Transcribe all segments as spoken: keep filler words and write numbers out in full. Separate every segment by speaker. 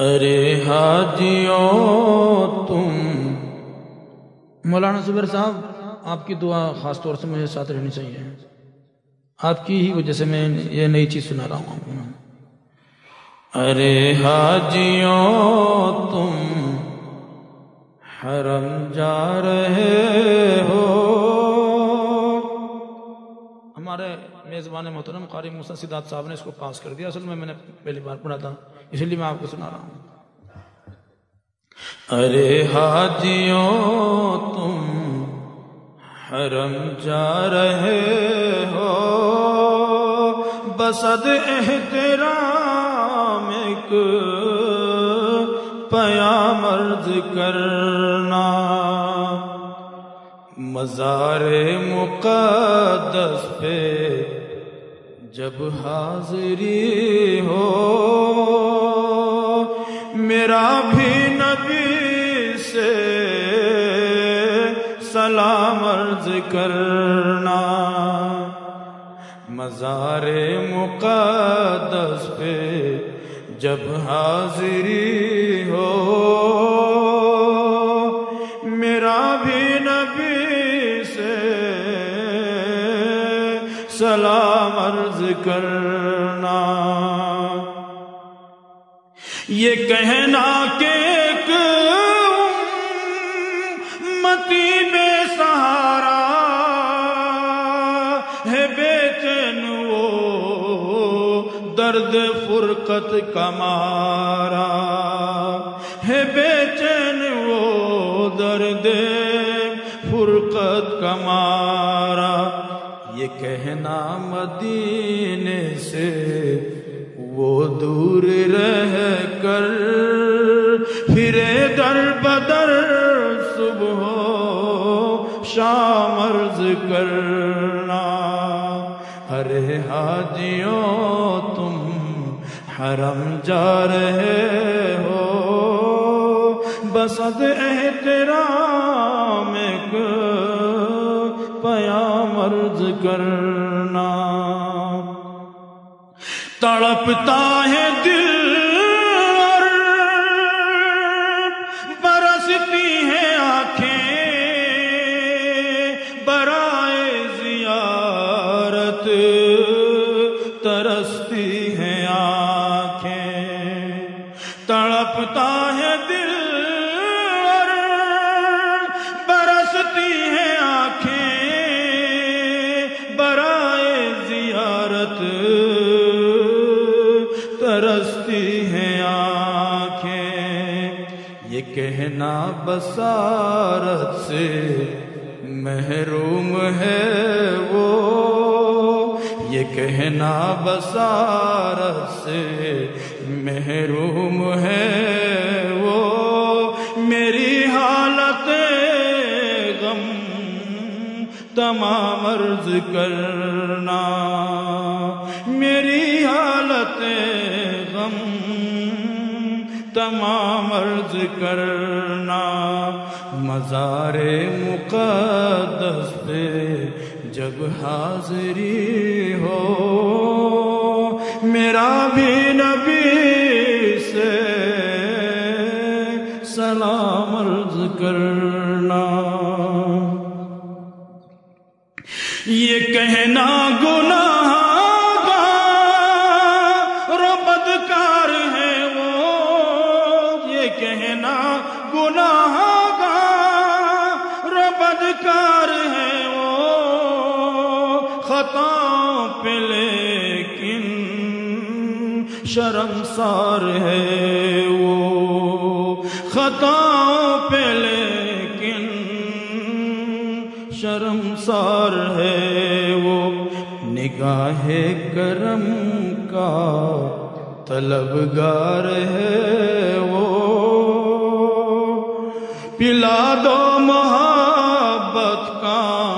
Speaker 1: ارے حاجیوں تم. مولانا زبیر صاحب آپ کی دعا خاص طور سے مجھے ساتھ رہنی چاہیے. آپ کی ہی وجہ سے میں یہ نئی چیز سنا رہا ہوں. ارے حاجیوں تم حرم جا رہے ہو. ہمارے میزبان محترم قاری موسیٰ سداد صاحب نے اس کو پاس کر دیا. اصل میں میں نے پہلی بار پڑھا تھا، اسی لیے میں آپ کو سنا رہا ہوں. ارے حاجیوں تم حرم جا رہے ہو، بصد احترام ایک پیام عرض کرنا. مزار مقدس پہ جب حاضری ہو، میرا بھی نبی سے سلام عرض کرنا. مزار مقدس پہ جب حاضری ہو، میرا بھی نبی سے سلام عرض کرنا. یہ کہنا کہ ایک امتی بے سہارا ہے، بے چین وہ درد فرقت کا مارا ہے، بے چین وہ درد فرقت کا مارا. یہ کہنا مدینے سے وہ دور رہ کر پھرے در بدر صبح و شام عرض کرنا. ارے حاجیوں تم حرم جا رہے ہو، بصد احترام ایک پیام عرض کرنا. تڑپتا ہے دل اور برستی ہیں آنکھیں، برائے زیارت ترستی ہیں آنکھیں. تڑپتا ہے دل اور برستی ہیں آنکھیں، برائے زیارت ترستی ہیں آنکھیں. یہ کہنا بصارت سے محروم ہے وہ، یہ کہنا بصارت سے محروم ہے وہ. میری حالت غم تمام عرض کرنا، میری حالت غم تمام عرض کرنا. مزار مقدس پہ جب حاضری ہو، میرا بھی نبی سے سلام عرض کرنا. یہ کہنا گناہ گار و بدکار ہے وہ، یہ کہنا گناہ گار و بدکار ہے وہ، خطا پہ لیکن شرمسار ہے وہ، خطا پہ لیکن شرمسار ہے وہ. نگاہ کرم کا طلبگار ہے وہ، پلا دو محبت کا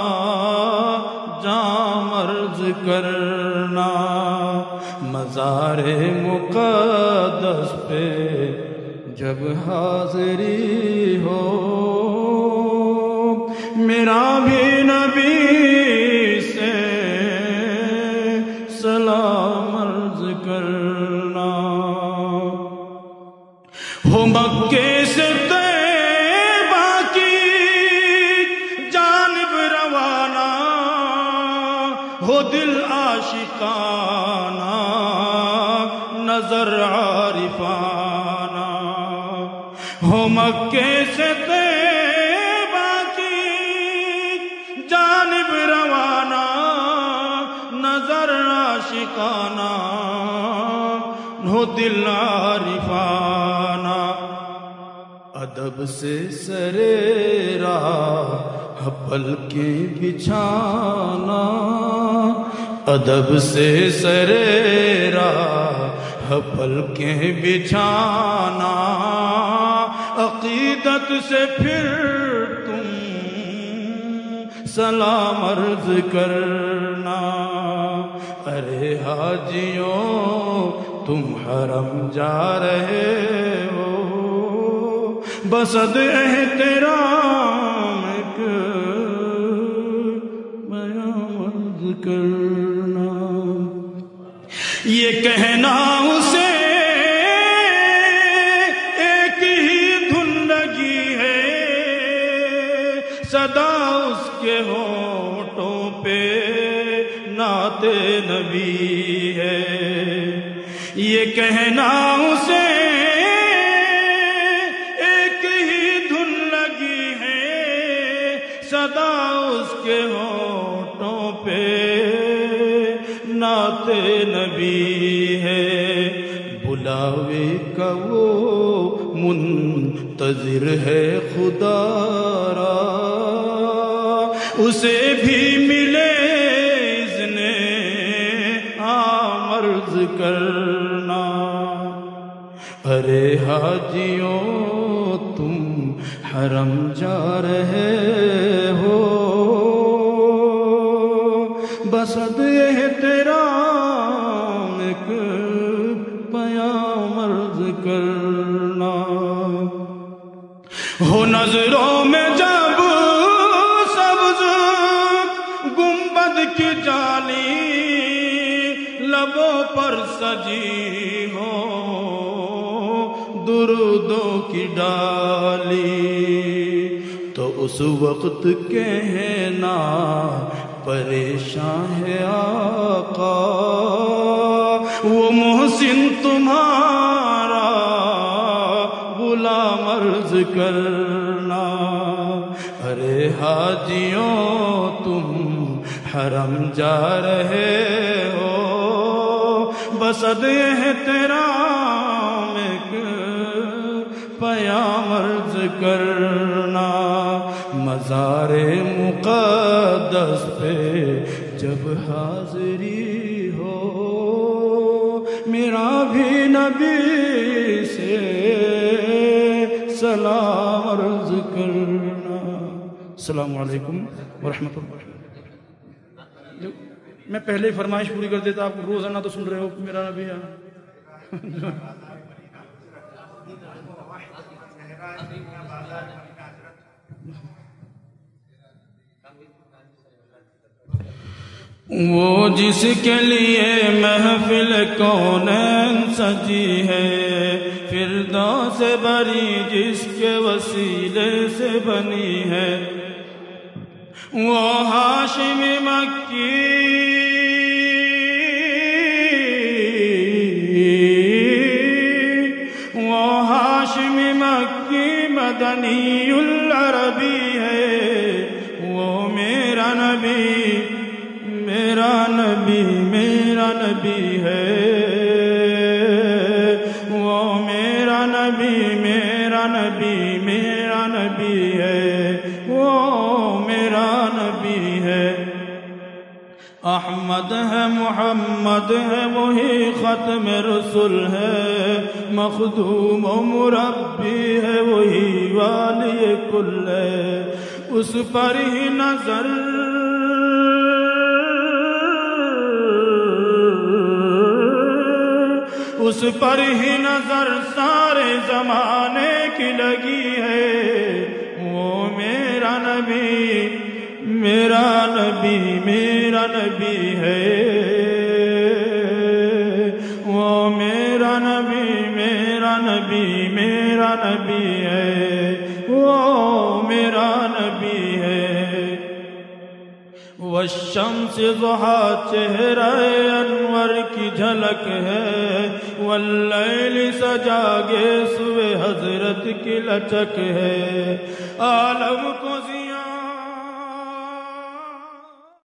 Speaker 1: جام عرض کرنا. مزار مقدس پہ جب حاضری ہو، میرا بھی نبی سے سلام عرض کرنا.
Speaker 2: ہو مکے سے طیبہ کی جانب روانہ، ہو دل عاشقانہ نظر عارفانہ، ہو مکے سے طیبہ کی جانب روانہ نظر عاشقانہ، ہو دل عارفانہ، ادب سے سرے راہ پل کے بچھانا، ادب سے سرے راہ پل کے بچھانا، عقیدت سے پھر تم سلام عرض کرنا، ارے حاجیوں تم حرم جا رہے ہو، بسد احترام ایک بیان عرض کرنا، یہ کہنا اسے ایک ہی دھن لگی ہے، صدا اس کے ہونٹوں پہ نعت نبی ہے، یہ کہنا اسے ایک ہی دھن لگی ہے، صدا اس کے ہونٹوں پہ نعت نبی ہے، بلاوے کا وہ منتظر ہے خدا را، اسے بھی ملے اذن عام عرض کرنا، ارے حاجیوں تم حرم جا رہے ہو، بسد احترام ایک پیام عرض کرنا، ہو نظروں میں جب سبز گنبد کی جالی، لبوں پر سجی ہو درودوں کی ڈالی، تو اس وقت کہنا پریشان ہے آقا، وہ محسن تمہارا غلام عرض کرنا، ارے حاجیوں تم حرم جا رہے ہو، بسد احترام ایک پیام عرض کرنا، مزار مقدس پہ جب حاضری ہو، میرا بھی نبی سے سلام عرض کرنا۔ السلام علیکم ورحمۃ اللہ۔ میں پہلے ہی فرمائش پوری کر دیتا، آپ روزانہ تو سن رہے ہو میرا نبی ہے۔ وہ جس کے لیے محفل کونین سجی ہے، فردوس بری جس کے وسیلے سے بنی ہے، وہ ہاشمی مکی وہ ہاشمی مکی مدنی العربی ہے، وہ میرا نبی میرا نبی میرا نبی ہے، وہ میرا نبی میرا نبی میرا نبی ہے، وہ میرا نبی ہے، احمد ہے محمد ہے وہی ختم رسول ہے، مخدوم و مربی ہے وہی والی کل ہے، اس پر ہی نظر اس پر ہی نظر سارے زمانے کی لگی ہے، وہ میرا نبی میرا نبی میرا نبی ہے، وہ میرا نبی میرا نبی میرا نبی ہے، وہ میرا نبی ہے۔ والشمس ضحیٰ چہرہ انور کی جھلک ہے، واللیل سجاگے سوے حضرت کی لچک ہے۔ عالم کو ضیاء